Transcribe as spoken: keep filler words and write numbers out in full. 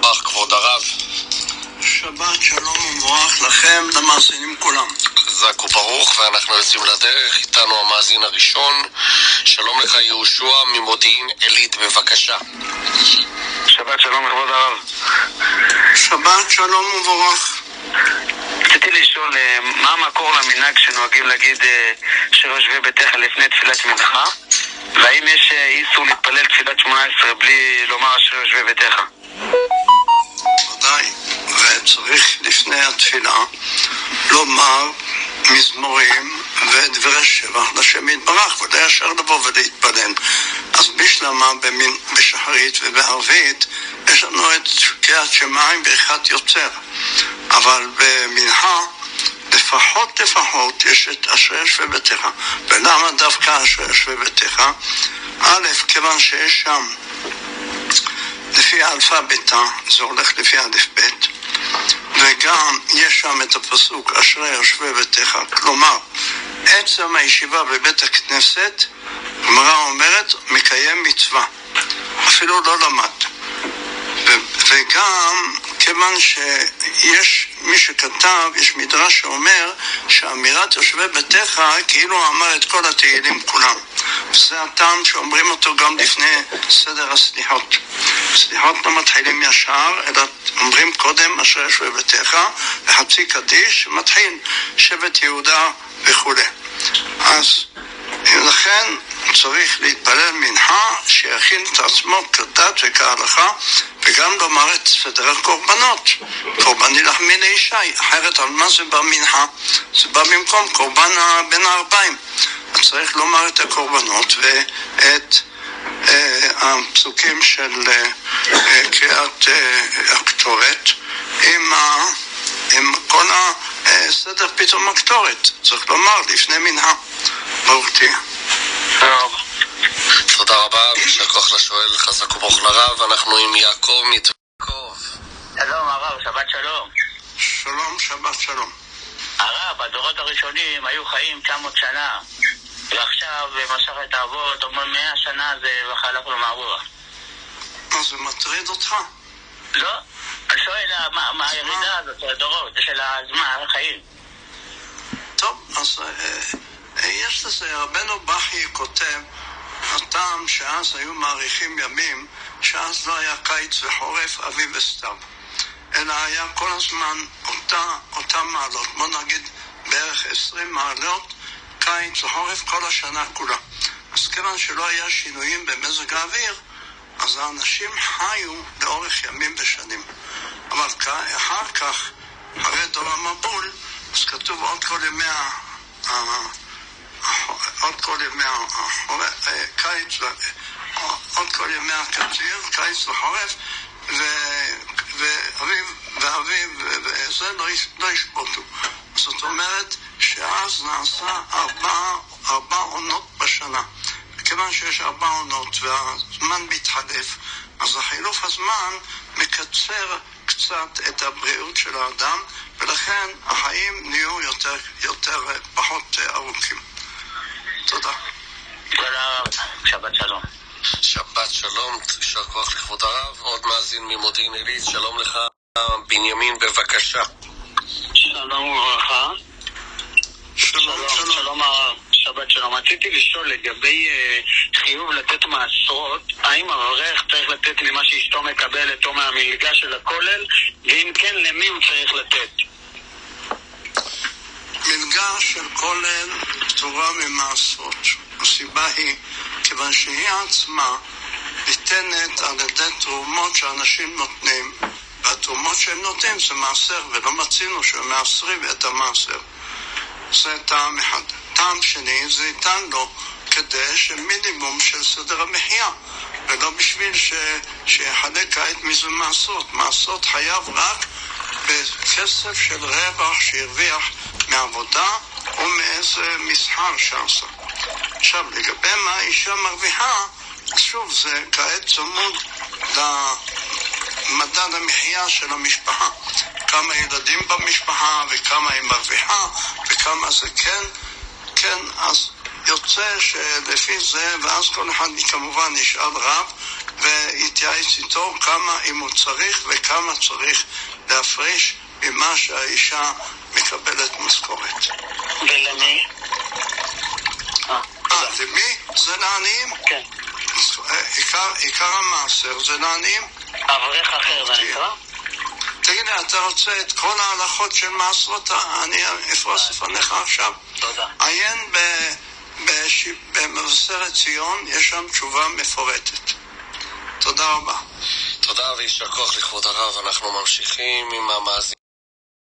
וברוך, כבוד הרב. שבת שלום וברוך לכם, למאזינים כולם. חזק וברוך, ואנחנו יוצאים לדרך. איתנו המאזין הראשון. שלום לך יהושע ממודיעין עילית, בבקשה. שבת שלום לכבוד הרב. שבת שלום וברוך. רציתי לשאול, מה המקור למנהג שנוהגים להגיד שיר יושבי ביתך לפני תפילת מנחה? והאם יש איסור להתפלל תפילת שמונה עשרה בלי לומר שיר יושבי ביתך? ודאי, וצריך לפני התפילה לומר מזמורים ודברי שבח לשם יתברך, ולא ישר לבוא ולהתפלל. אז בשלמה בשחרית ובערבית יש לנו את קריאת שמיים ברכת יוצר, אבל במנחה לפחות לפחות יש את אשר יושבי ביתך. ולמה דווקא אשר יושבי ביתך? א', כיוון שיש שם לפי האלפביתה, זה הולך לפי אלף בית, וגם יש שם את הפסוק אשר יושבי ביתך, כלומר עצם הישיבה בבית הכנסת, גמרא אומרת, מקיים מצווה, אפילו לא למד. וגם כיוון שיש מי שכתב, יש מדרש שאומר שאמירת יושבי ביתך כאילו אמר את כל התהילים כולם, וזה הטעם שאומרים אותו גם לפני סדר הסליחות. סליחות לא מתחילים ישר, אלא אומרים קודם אשר יושבי ביתך, וחצי קדיש מתחיל שבט יהודה וכו'. אז לכן צריך להתפלל מנחה שיכין את עצמו כדת וכהלכה, וגם לומר את סדר הקורבנות, קורבן ילחמי לאישי, אחרת על מה זה בא מנחה? זה בא במקום קורבן בין הארבעים. אז צריך לומר את הקורבנות ואת אה, הפסוקים של אה, קריאת אה, הקטורת עם, ה, עם כל הסדר פתאום הקטורת, צריך לומר לפני מנחה. ברוך תהיה. תודה רבה, יישר כוח לשואל, חזק וברוך לרב. אנחנו עם יעקב מתקוב. שלום הרב, שבת שלום. שלום, שבת שלום. הרב, הדורות הראשונים היו חיים תשע מאות שנה, ועכשיו במסכת האבות אומרים מאה שנה זה וחלף למערורה. מה, זה מטריד אותך? לא, אני שואל מה, מה הירידה הזאת של הדורות, של הזמן, החיים. טוב, אז אה, יש לזה, רבנו בכי כותב הטעם שאז היו מעריכים ימים, שאז לא היה קיץ וחורף, אביב וסתיו, אלא היה כל הזמן אותה, אותה מעלות, בוא נגיד בערך עשרים מעלות, קיץ וחורף כל השנה כולה. אז כיוון שלא היה שינויים במזג האוויר, אז האנשים חיו לאורך ימים ושנים. אבל אחר כך, אחרי דור המבול, אז כתוב עוד כל ימי ה... עוד כל ימי הקיץ, עוד כל ימי הקציר, קיץ וחורף, ואביב ואביב וזה לא ישפוטו. זאת אומרת שאז נעשה ארבע, ארבע עונות בשנה. וכיוון שיש ארבע עונות והזמן מתחלף, אז החילוף הזמן מקצר קצת את הבריאות של האדם, ולכן החיים נהיו יותר, יותר פחות ארוכים. תודה. תודה רב, שבת שלום. שבת שלום, יישר כוח לכבוד הרב. עוד מאזין ממודיעין עילית, שלום לך בנימין, בבקשה. שלום וברכה. שלום, שלום. שלום הרב, שבת שלום. רציתי לשאול לגבי uh, חיוב לתת מעשרות, האם האברך צריך לתת ממה שאשתו מקבלת או מהמלגה של הכולל, ואם כן, למי הוא צריך לתת? מלגה של כולל פטורה ממעשרות. הסיבה היא כיוון שהיא עצמה ניתנת על ידי תרומות שאנשים נותנים, והתרומות שהם נותנים זה מעשר, ולא מצינו שהם מעשרים את המעשר. זה טעם אחד. טעם שני, זה ניתן לו כדי שמינימום של סדר המחיה, ולא בשביל ש... שיחלק כעת מזה מעשרות. מעשרות חייב רק בכסף של רווח שהרוויח מעבודה או מאיזה מסחר שעשה. עכשיו, לגבי מה האישה מרוויחה, שוב, זה כעת צמוד למדד המחיה של המשפחה. כמה ילדים במשפחה וכמה היא מרוויחה וכמה זה כן, כן, אז יוצא שלפי זה, ואז כל אחד כמובן נשאל רב, ויתייעץ איתו כמה, אם הוא צריך וכמה צריך להפריש ממה שהאישה מקבלת משכורת. ולמי? אה, למי? זה לעניים? כן. עיקר, עיקר המעשר זה לעניים? אברך אחר זה נקרא? תגיד לי, אתה רוצה את כל ההלכות של מעשרות? אני אפרוס לפניך עכשיו. תודה. עיין במבשרת ציון, יש שם תשובה מפורטת. תודה רבה. תודה ויישר כוח לכבוד הרב. אנחנו ממשיכים עם המאזין.